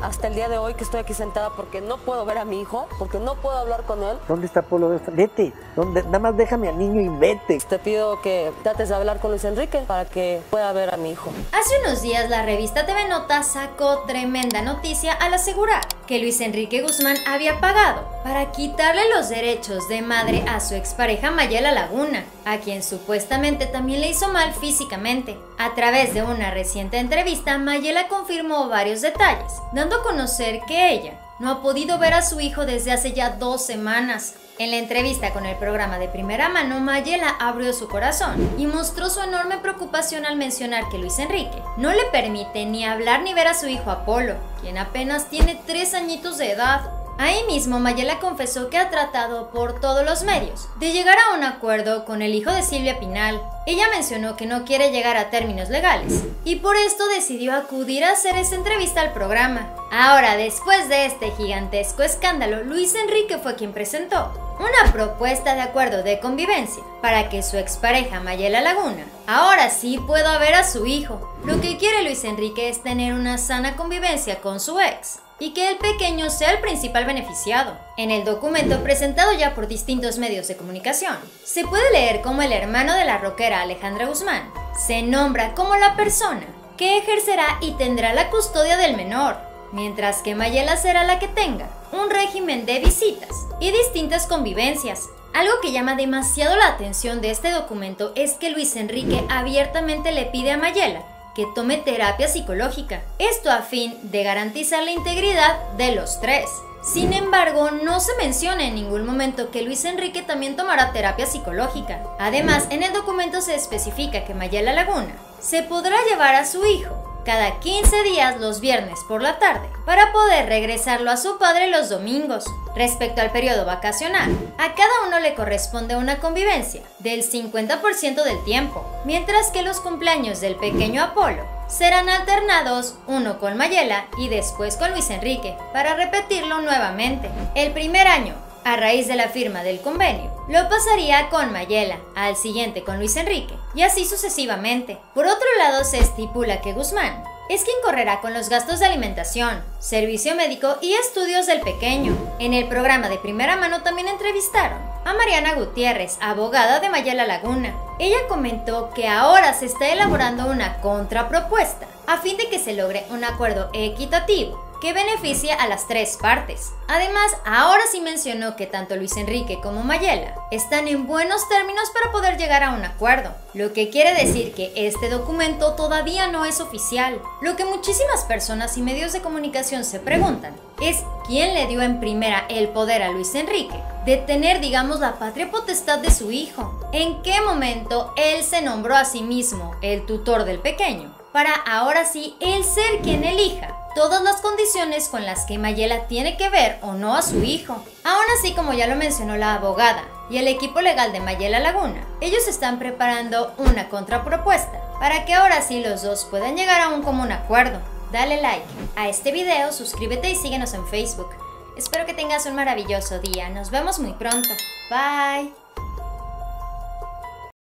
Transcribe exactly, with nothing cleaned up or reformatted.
hasta el día de hoy que estoy aquí sentada porque no puedo ver a mi hijo, porque no puedo hablar con él. ¿Dónde está Polo? Vete, ¿dónde? Nada más déjame al niño y vete. Te pido que trates de hablar con Luis Enrique para que pueda ver a mi hijo. Hace unos días la revista T V Notas sacó tremenda noticia al asegurar que Luis Enrique Guzmán había pagado para quitarle los derechos de madre a su expareja Mayela Laguna, a quien supuestamente también le hizo mal físicamente. A través de una reciente entrevista, Mayela confirmó varios detalles, dando a conocer que ella no ha podido ver a su hijo desde hace ya dos semanas. En la entrevista con el programa de Primera Mano, Mayela abrió su corazón y mostró su enorme preocupación al mencionar que Luis Enrique no le permite ni hablar ni ver a su hijo Apolo, quien apenas tiene tres añitos de edad. Ahí mismo, Mayela confesó que ha tratado por todos los medios de llegar a un acuerdo con el hijo de Silvia Pinal. Ella mencionó que no quiere llegar a términos legales y por esto decidió acudir a hacer esa entrevista al programa. Ahora, después de este gigantesco escándalo, Luis Enrique fue quien presentó una propuesta de acuerdo de convivencia para que su expareja Mayela Laguna ahora sí pueda ver a su hijo. Lo que quiere Luis Enrique es tener una sana convivencia con su ex y que el pequeño sea el principal beneficiado. En el documento presentado ya por distintos medios de comunicación, se puede leer cómo el hermano de la rockera Alejandra Guzmán se nombra como la persona que ejercerá y tendrá la custodia del menor, mientras que Mayela será la que tenga un régimen de visitas y distintas convivencias. Algo que llama demasiado la atención de este documento es que Luis Enrique abiertamente le pide a Mayela que tome terapia psicológica, esto a fin de garantizar la integridad de los tres. Sin embargo, no se menciona en ningún momento que Luis Enrique también tomará terapia psicológica. Además, en el documento se especifica que Mayela Laguna se podrá llevar a su hijo cada quince días los viernes por la tarde para poder regresarlo a su padre los domingos. Respecto al periodo vacacional, a cada uno le corresponde una convivencia del cincuenta por ciento del tiempo, mientras que los cumpleaños del pequeño Apolo serán alternados, uno con Mayela y después con Luis Enrique, para repetirlo nuevamente. El primer año, a raíz de la firma del convenio, lo pasaría con Mayela, al siguiente con Luis Enrique, y así sucesivamente. Por otro lado, se estipula que Guzmán es quien correrá con los gastos de alimentación, servicio médico y estudios del pequeño. En el programa de Primera Mano también entrevistaron a Mariana Gutiérrez, abogada de Mayela Laguna. Ella comentó que ahora se está elaborando una contrapropuesta a fin de que se logre un acuerdo equitativo que beneficie a las tres partes. Además, ahora sí mencionó que tanto Luis Enrique como Mayela están en buenos términos para poder llegar a un acuerdo, lo que quiere decir que este documento todavía no es oficial. Lo que muchísimas personas y medios de comunicación se preguntan es quién le dio en primera el poder a Luis Enrique de tener, digamos, la patria potestad de su hijo. ¿En qué momento él se nombró a sí mismo el tutor del pequeño para ahora sí él ser quien elija todas las condiciones con las que Mayela tiene que ver o no a su hijo? Aún así, como ya lo mencionó la abogada y el equipo legal de Mayela Laguna, ellos están preparando una contrapropuesta para que ahora sí los dos puedan llegar a un común acuerdo. Dale like a este video, suscríbete y síguenos en Facebook. Espero que tengas un maravilloso día. Nos vemos muy pronto. Bye.